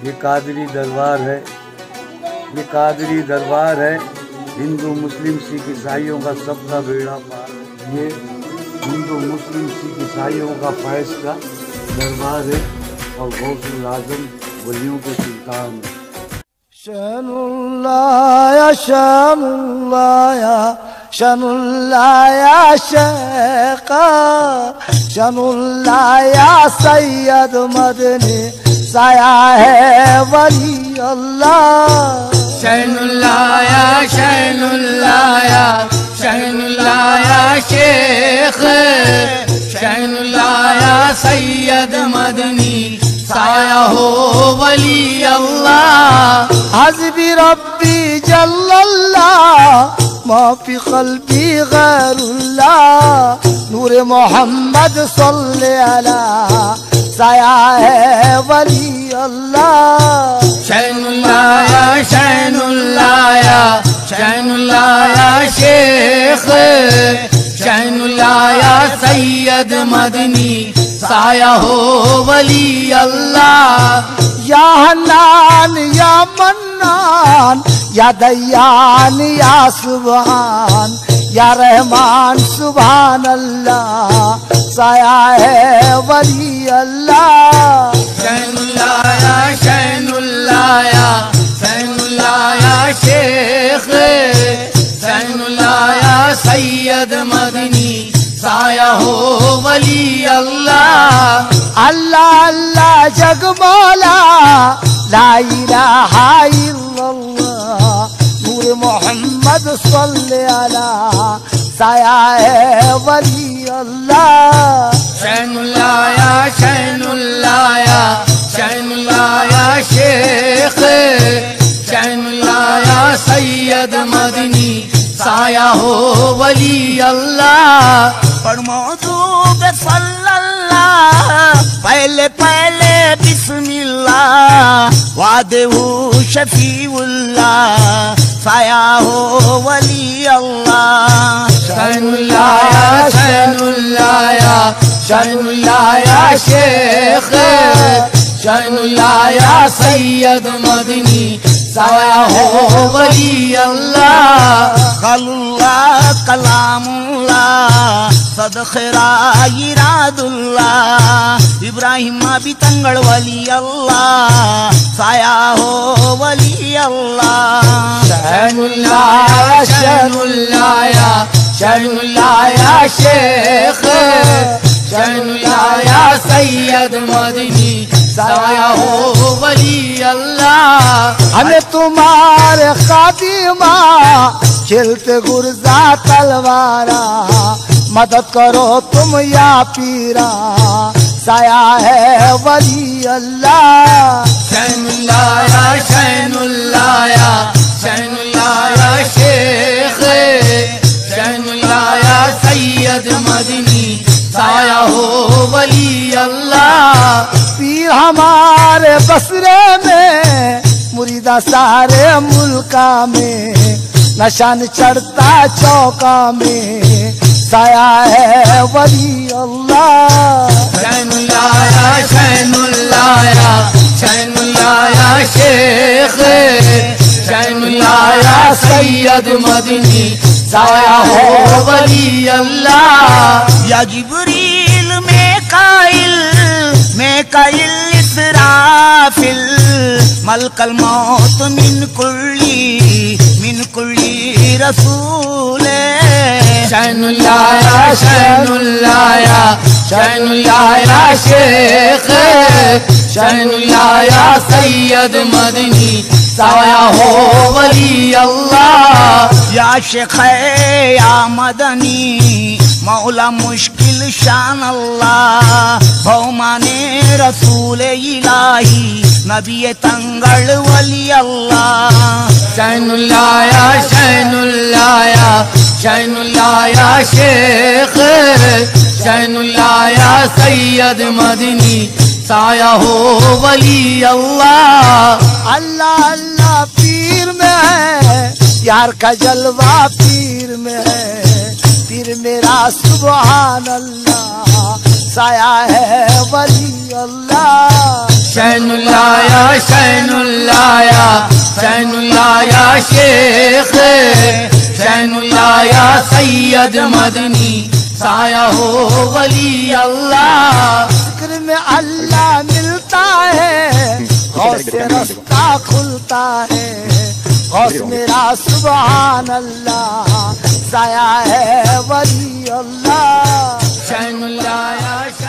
یہ قادری دربار ہے، یہ قادری دربار ہے، ہندو مسلم سکھ عیسائیوں کا سب کا بیڑا پار ہے۔ یہ ہندو مسلم سکھ عیسائیوں کا فیض کا دربار ہے اور غوث الاعظم ولیوں کے سلطان ہے۔ شان اللہ یا شان اللہ یا شان اللہ یا شیخ، شان اللہ یا سید مدنی سایہ ہے ولی اللہ۔ شان اللہ یا شان اللہ یا شان اللہ یا شیخ، شان اللہ یا سید مدنی سایہ ہو ولی اللہ۔ حسبی ربی جل اللہ ما فی قلبی غیر اللہ، نور محمد صلی علی سایہ ہے ولی اللہ۔ شان اللہ یا شان اللہ یا شان اللہ یا شیخ، شان اللہ یا سید مدنی سایہ ہو ولی اللہ۔ یا حنان یا منان یا دیان یا سبحان یا رحمان سبحان اللہ سایہ ہے ولی اللہ۔ شان اللہ یا شان اللہ یا شان اللہ یا شیخ، شان اللہ یا سید مدنی سایہ ہو ولی اللہ۔ اللہ اللہ جگ مولا لا الہ الا اللہ، نور محمد صلی علی سایہ ہے ولی اللہ۔ شان اللہ یا شان اللہ یا شان اللہ یا شیخ، شان اللہ یا سید مدنی سایہ ہو ولی اللہ۔ پڑھ موضوع صلی اللہ پہلے پہلے بسم اللہ، وعدہ شفیع اللہ سایہ ہو ولی اللہ۔ شان اللہ یا شان اللہ یا شان اللہ یا شیخ، شان اللہ یا سید مدنی سایہ ہو ولی اللہ۔ خل اللہ کلام اللہ صدق رائی راد اللہ، ابراہیم بھی تنگڑ ولی اللہ سایہ ہو ولی اللہ۔ شان اللہ یا شان اللہ یا شان اللہ یا شیخ، شان اللہ یا سید مدنی سایہ ہو ولی اللہ۔ ہمیں تمہارے خادمہ کھلتے گرزا تلوارا، مدد کرو تم یا پیرا سایہ ہے ولی اللہ۔ شان اللہ یا شان اللہ یا شان اللہ یا شیخ، شان اللہ یا سید مدنی سایہ ہو ولی اللہ۔ پیر ہمارے بسرے میں، مریدہ سارے ملکہ میں، نشان چڑھتا چوکا میں سایہ ہے ولی اللہ۔ شان اللہ یا شان اللہ یا شان اللہ یا شیخ، شان اللہ یا سید مدنی سایہ ہو ولی اللہ۔ یا جبریل میکائیل میکائیل اسرافیل ملک الموت من کلی رسول۔ شان اللہ یا شان اللہ یا شان اللہ یا شیخ، شان اللہ یا سید مدنی سایہ ہو ولی اللہ۔ یا شیخ یا مدنی مولا مشکل شان اللہ، بہمان رسول الہی نبی تنگڑ ولی اللہ۔ شان اللہ یا شان اللہ یا شان اللہ یا شیخ، شان اللہ یا سید مدنی سایہ ہو ولی اللہ۔ اللہ اللہ پیر میں ہے، یار کا جلوہ پیر میں ہے، پیر میرا سبحان اللہ سایہ ہے ولی اللہ۔ شان اللہ یا شین اللہ یا شین اللہ یا شیخ شین اللہ یا سید مدنی سایہ ہو ولی اللہ ذکر میں اللہ ملتا ہے غوث سے رستہ کھلتا ہے غوث میرا سبحان اللہ سایہ ہے ولی اللہ شین اللہ یا